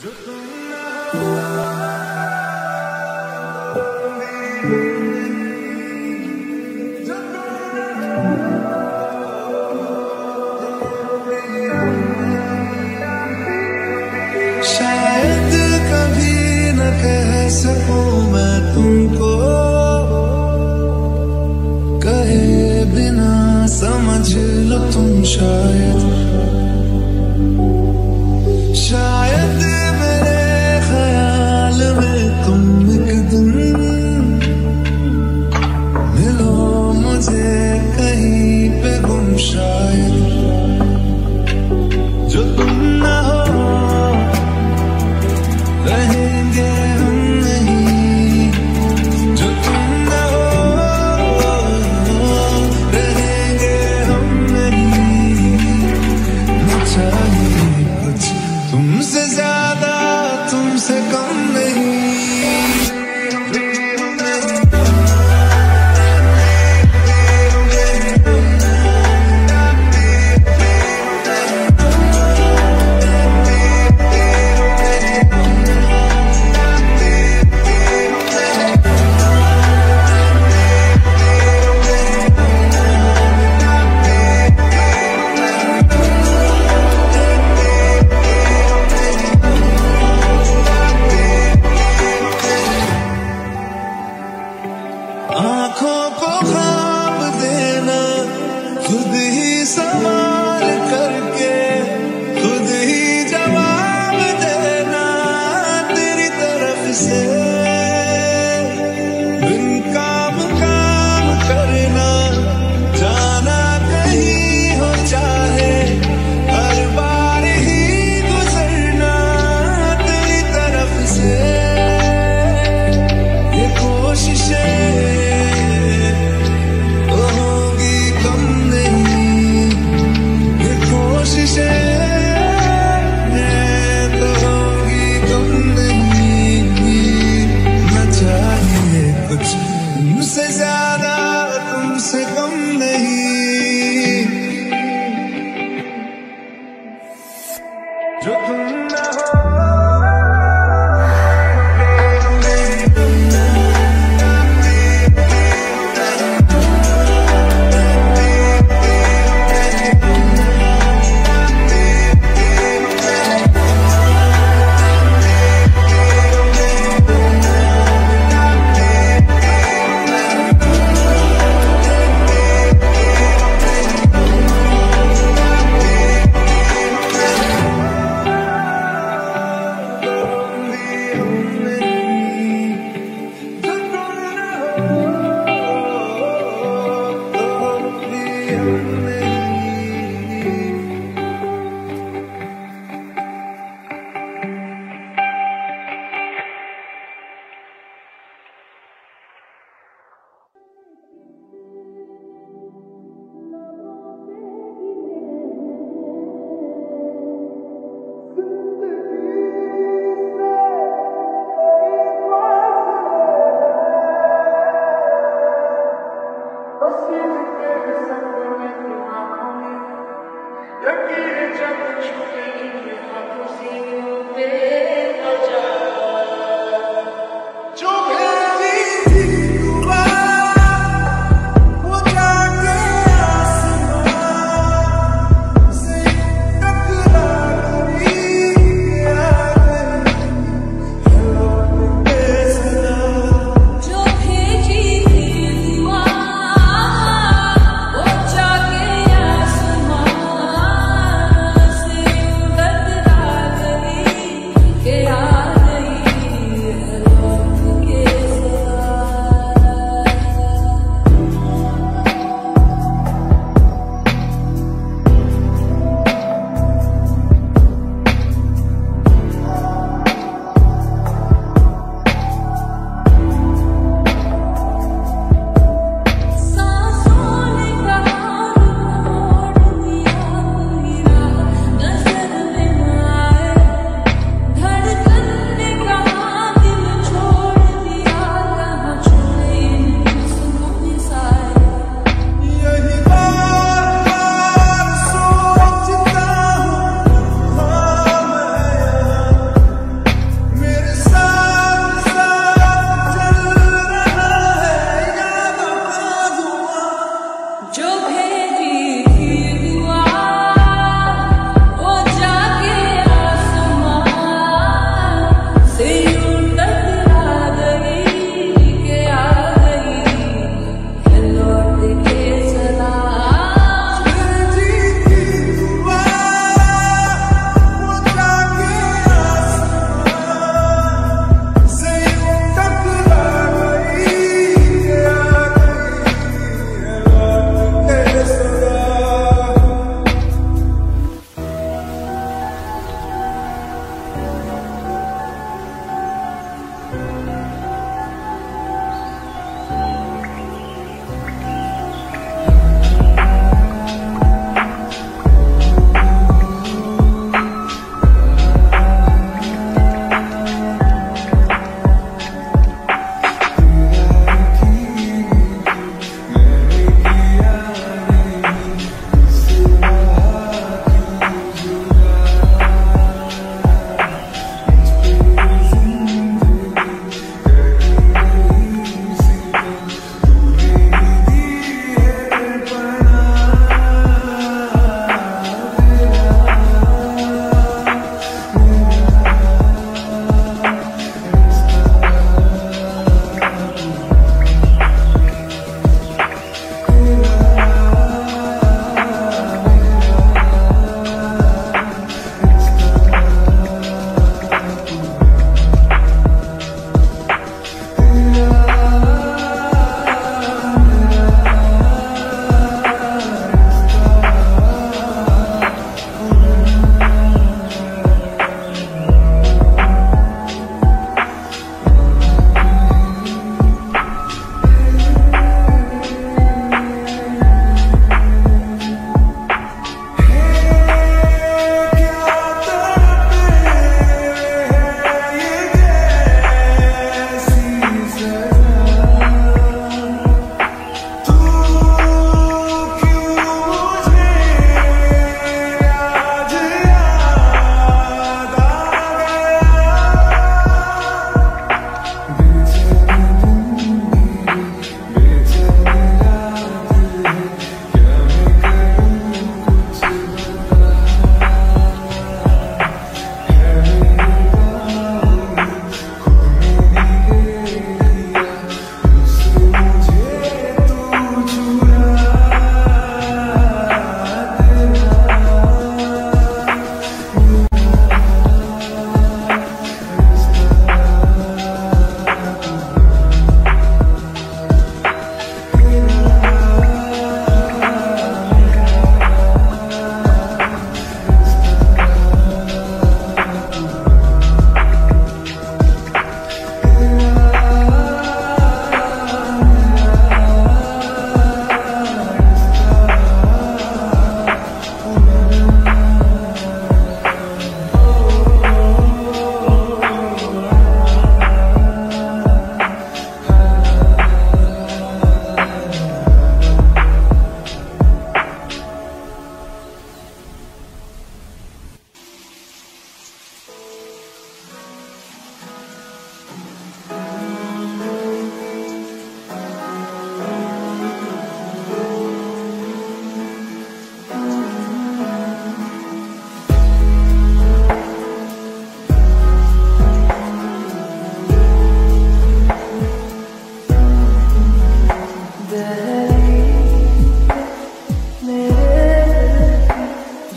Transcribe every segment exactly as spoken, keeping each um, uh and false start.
शायद कभी न कह सकूं मैं तुमको, कहे बिना समझ लो तुम शायद। शायद मेरे ख्याल में तुम एक दिन मिलो मुझे कहीं पे गुम शायद। जो तुम ना हो रहेंगे हम नहीं, जो तुम ना हो रहेंगे हम नहीं। न चाहिए कुछ तुमसे ज्यादा तुमसे कम नहीं। आँखों को ख्वाब देना खुद ही सवाल करके, खुद ही जवाब देना तेरी तरफ से। बिन काम काम करना जाना कहीं हो चाहे, हर बार ही गुजरना तेरी तरफ से। ये कोशिशें तुमसे ज्यादा तुमसे कम नहीं। जो तुम ना हो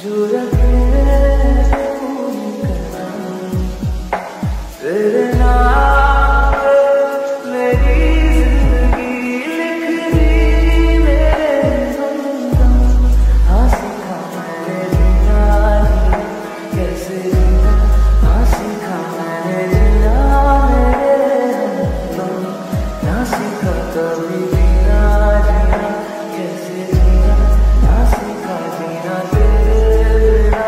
जो रखे तेरे नाम मेरी जिंदगी लिख दी मेरे हमदम। हाँ सीखा मैंने जीना कैसे जीना, हाँ सीखा मैंने जीना मेरे हमदम। ना सीखा कभी जीना जीना कैसे जीना, ना सीखा जीना तेरे बिना।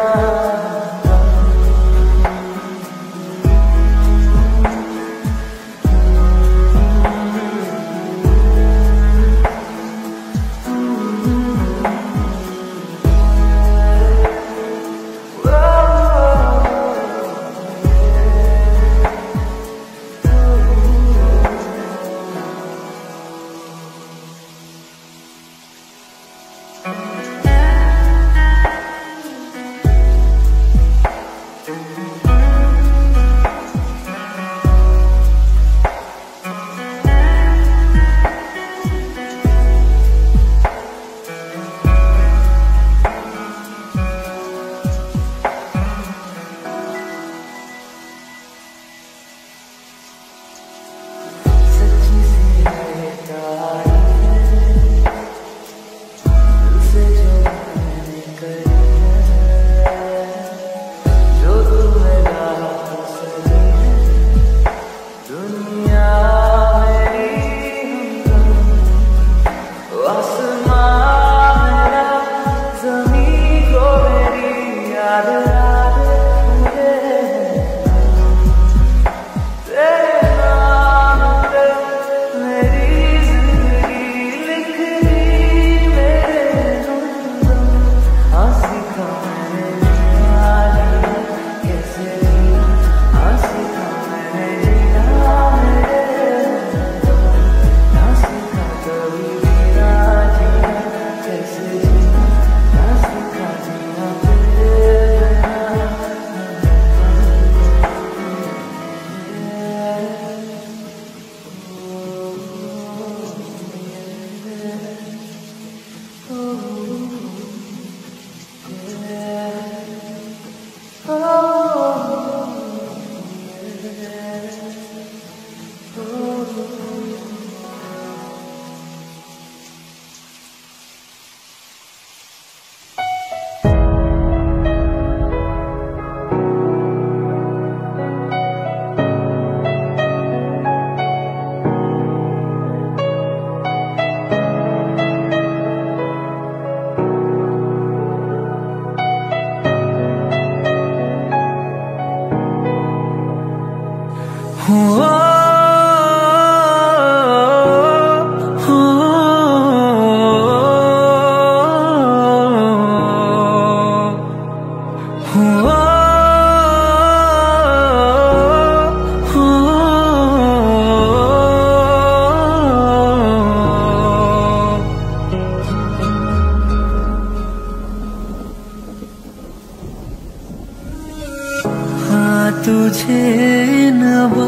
तुझे इन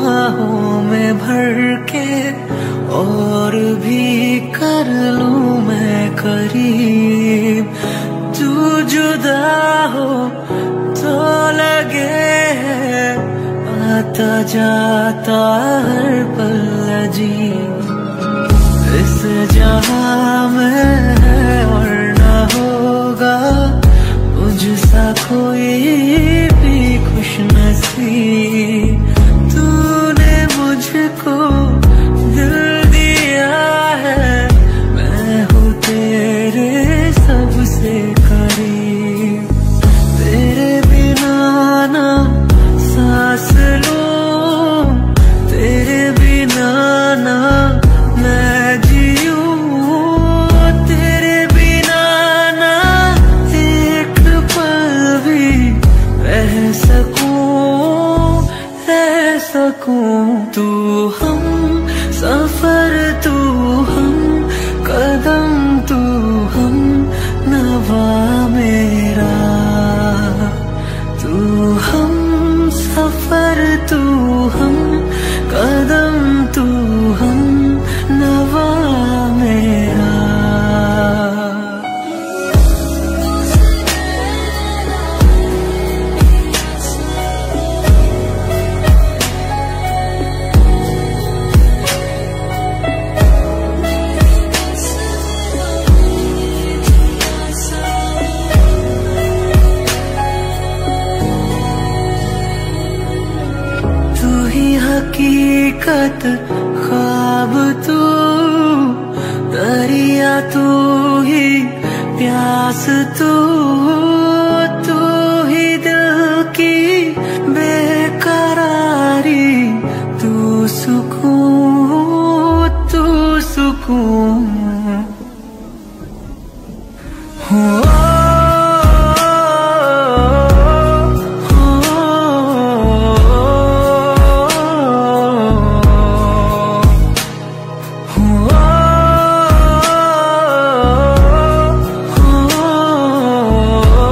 बाहों में भर के और भी कर लूं मैं करीब। तू जुदा हो तो लगे है आता जाता हर पल अजीब। इस जहां में है और ना होगा मुझसा कोई भी खुश नसीब। तूने मुझको दिल दिया है, मैं हूँ तेरे सबसे करीब। तेरे बिना ना सांस लूं, तेरे बिना ना मैं जीऊं, तेरे बिना ना एक पल भी रह सकूं, रह सकूं। तू हम सफर, तू हम कदम, तू हम नवा मेरा। तू हम सफर, तू हम कदम, तू हम नवा मेरा। हकीकत ख्वाब तू, दरिया तू ही प्यास तू, तू ही दिल की बेकरारी, तू सुकून तू सुकून हो। Oh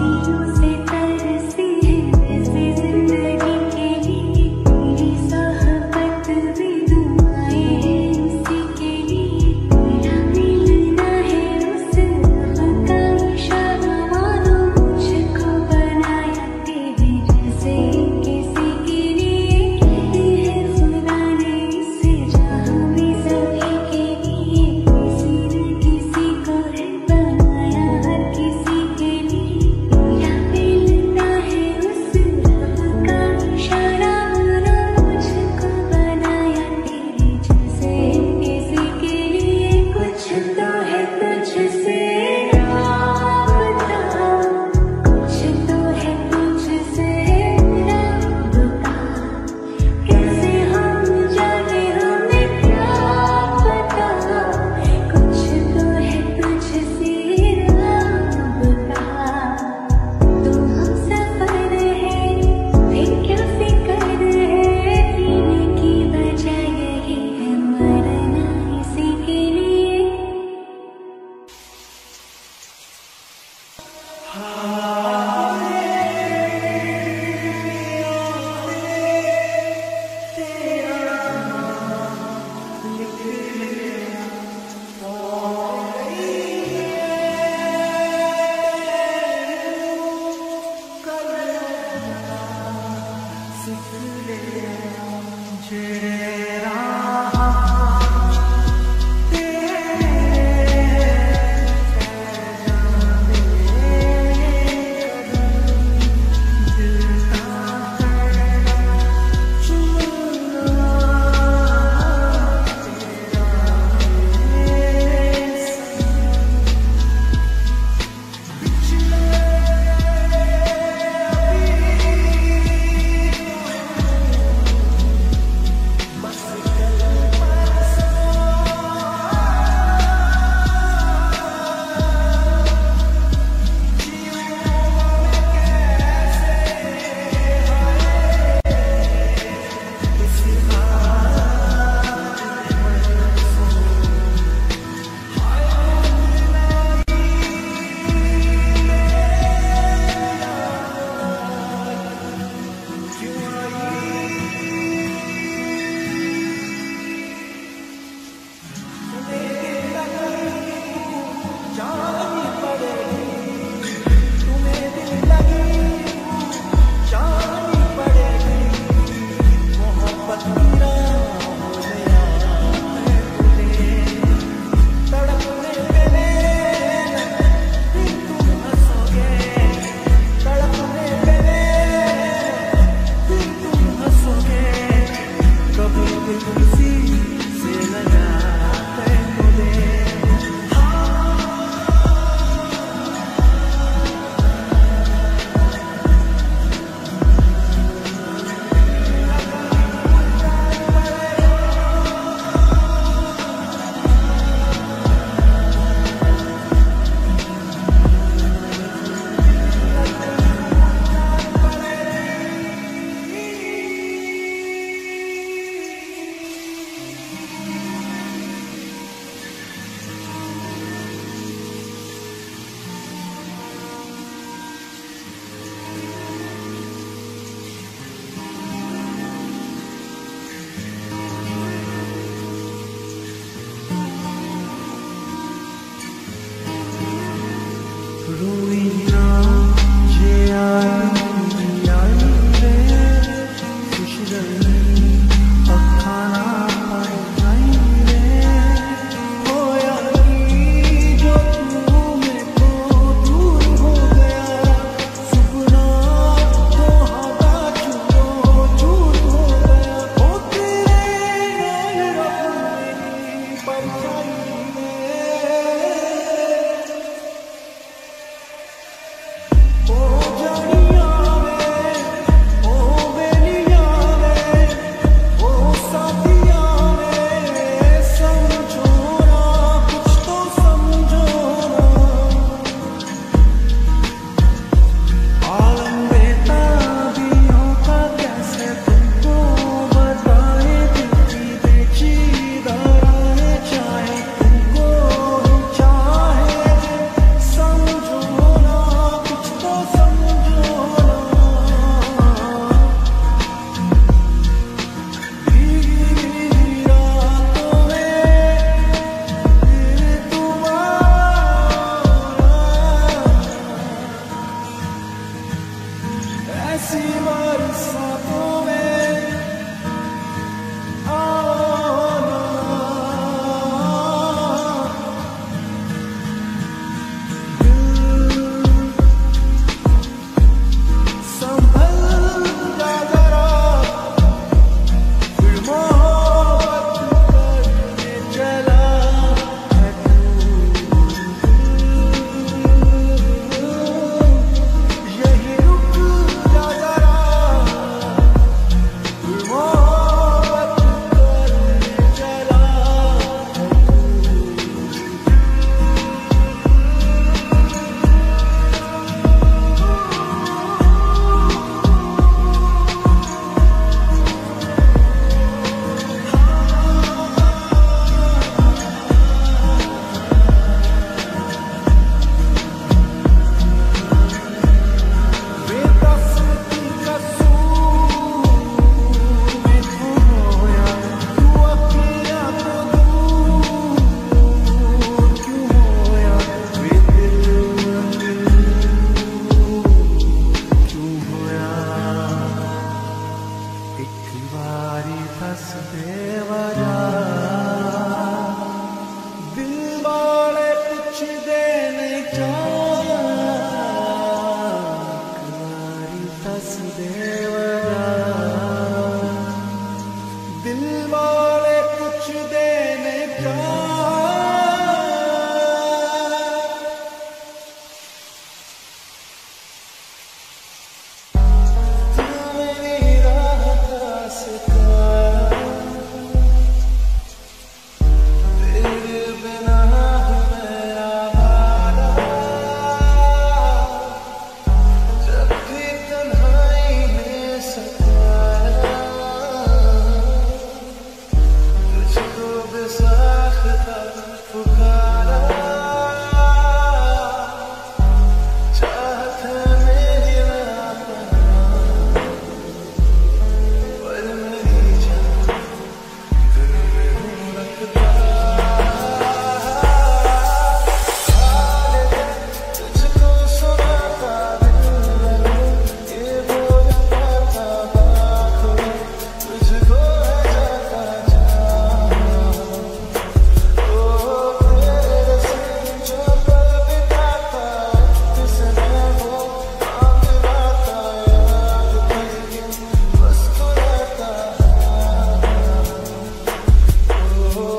किसी को है बनाया हर किसी के लिए, या फिर ऐसी बरसातों में आना, दिल संभल जा जरा, फिर मोहब्बत करने चला है तू। यही रुक जा जरा, फिर मोहब्बत करने चला है बेदस्ती कसूर में तू होया, तू अकेला तो दूर क्यों होया, बेदिल क्यों होया। एक बारी दस दे वजह, दिल वाले कुछ देने क्या, दस देवरा, दिल वाले कुछ देने का। तू मेरी राह का सितारा, तेरे बिना मेरा हारा, जब भी तन्हाई में सताया, तुझको बेसाख्ता पुकारा, चाहत है मेरी ना पाना, पर मेरी जान दिल में हूँ रखता। हाल है तुझको सुनाता दिल, ये बोल पाता बाखो, तुझको है जाता जहाँ। ओ तेरे से जो पल बिताता, किसने वो मांग लाता, याद करके बस तू रहता। ओ ओ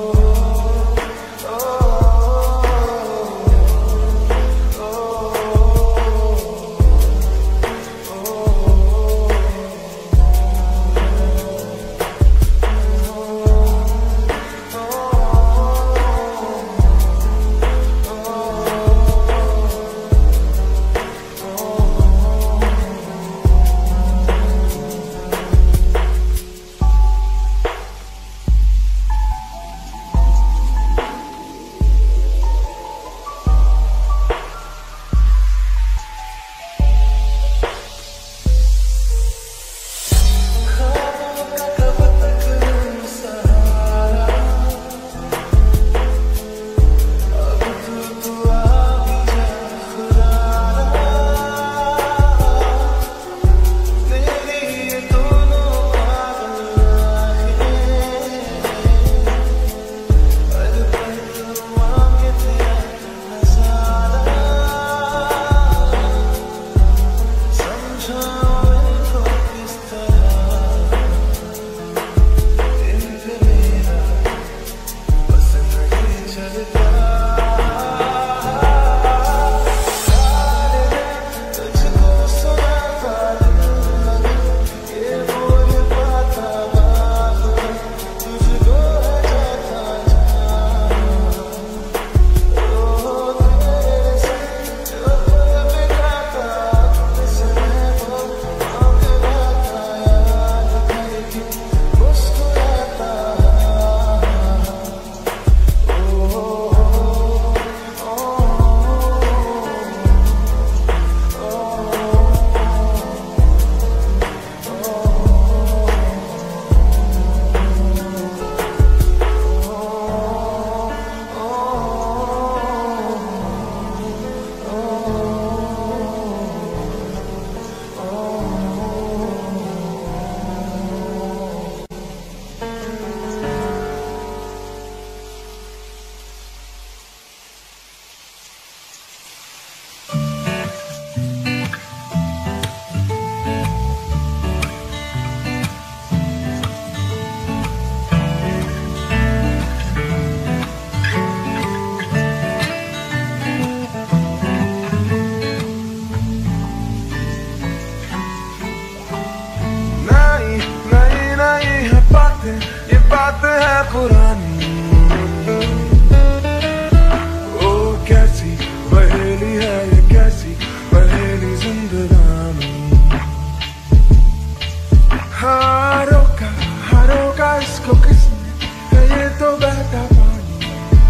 बात है पुरानी, ओ कैसी पहेली है ये, कैसी पहेली जिंदगानी। हाँ रोका हाँ रोका इसको किसने, है ये तो बहता पानी।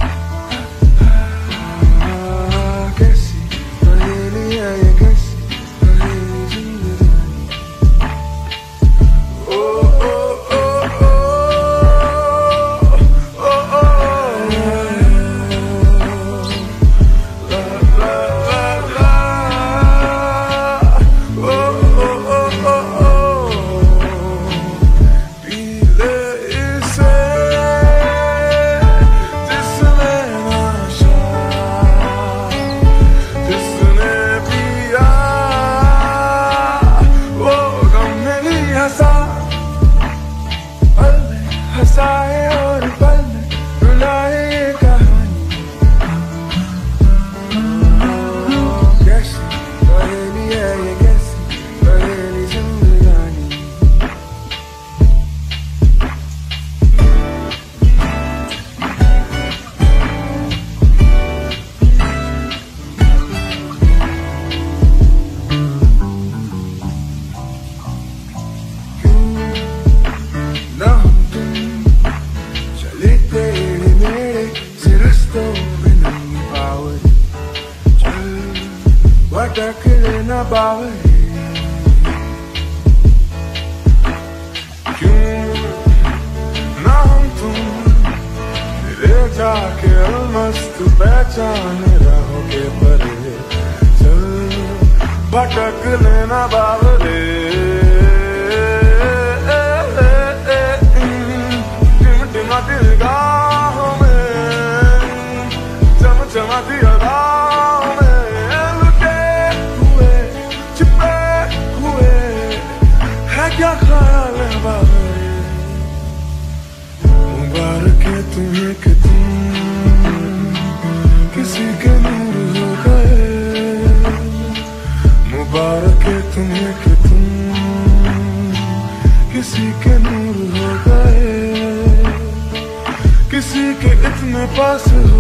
हाँ कैसी पहेली है ये, कैसी पहेली जिंदगानी। ओ ओ ओ ओ ओ ओ ला ला ला ला ओ ओ ओ ओ ओ पीले इसे जिसने नाशा, जिसने पिया वो गम में भी हंसा, पल में हंसाए और पल में रुलाए ये कहानी। कैसी पहेली है ये, कैसी पहेली जिंदगानी। ना हम तुम चले तेरे मेरे से रस्तों पे नहीं पावरे, चल भटक लेना बावरे। क्यों ना हम तुम ले जाके अलमस्त पहचान रहोगे परे, चल भटक लेना बावरे। टिमटिमाती निगाहों में, चमचमाती अदाओं में, लुटे हुए छिपे हुए है क्या ख्याल है बाबरे। मुबारक है तुम्हें कि तुम किसी के नूर हो गए, मुबारक है तुम्हें कि तुम किसी के नूर हो गए, किसी के इतने पास हो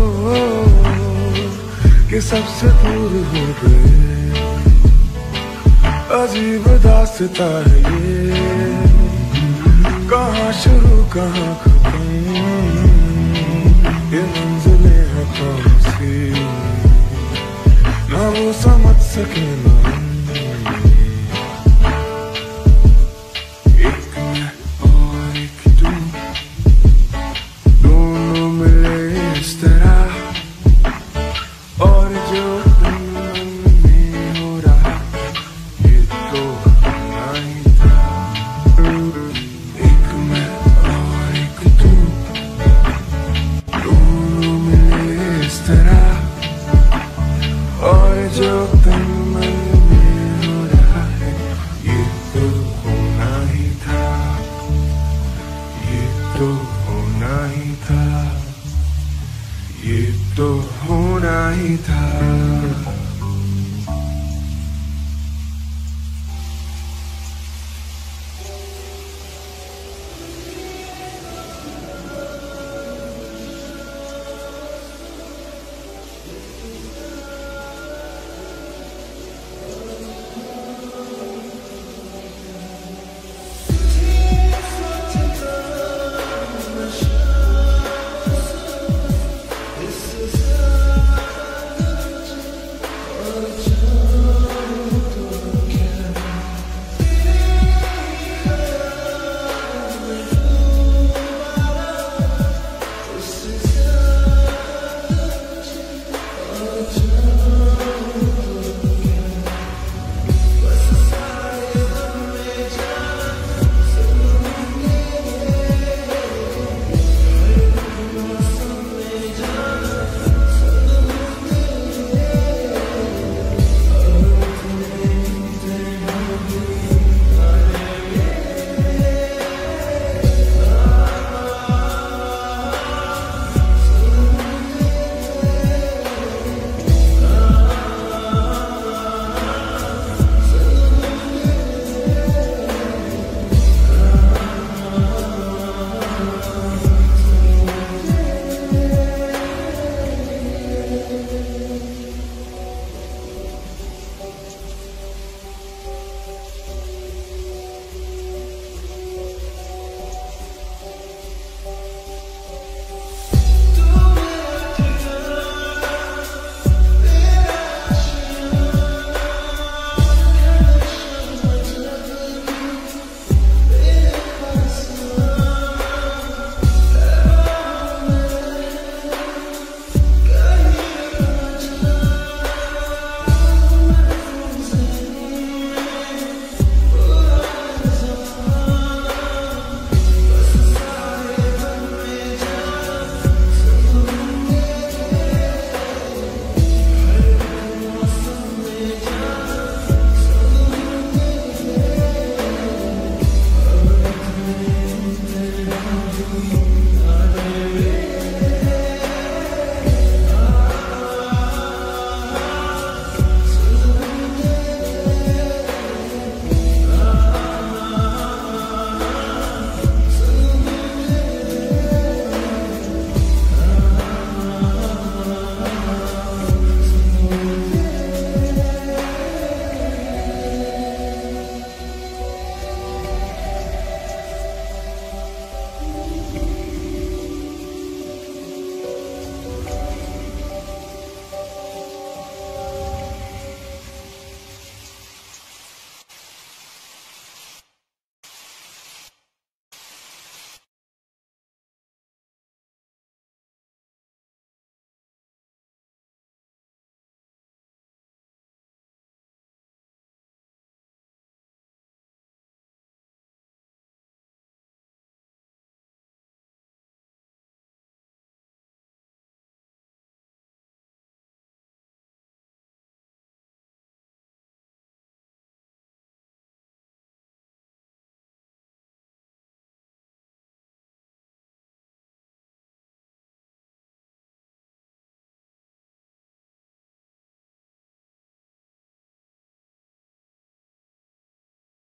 कि सबसे दूर हो गए। अजीब दास्तां है ये, कहाँ शुरू कहाँ खत्म, ये मंजिलें हैं कौन सी, ना वो समझ सके ना